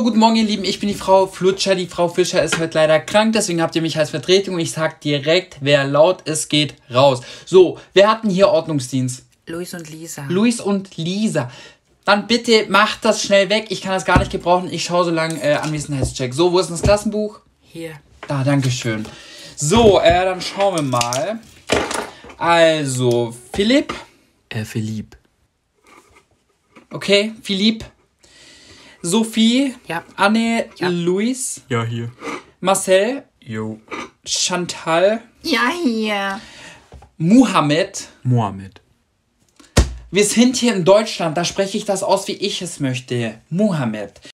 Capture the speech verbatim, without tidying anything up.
guten Morgen, ihr Lieben. Ich bin die Frau Flutscher. Die Frau Fischer ist heute leider krank, deswegen habt ihr mich als Vertretung. Und ich sag direkt, wer laut ist, geht raus. So, wer hat denn hier Ordnungsdienst? Luis und Lisa. Luis und Lisa. Dann bitte macht das schnell weg. Ich kann das gar nicht gebrauchen. Ich schaue so lange äh, Anwesenheitscheck. So, wo ist denn das Klassenbuch? Hier. Da, danke schön. So, äh, dann schauen wir mal. Also, Philipp. Äh, Philipp. Okay, Philipp. Sophie. Ja. Anne. Ja. Luis. Ja, hier. Marcel. Jo. Chantal. Ja, hier. Muhammad. Mohammed. Wir sind hier in Deutschland, da spreche ich das aus, wie ich es möchte. Muhammad.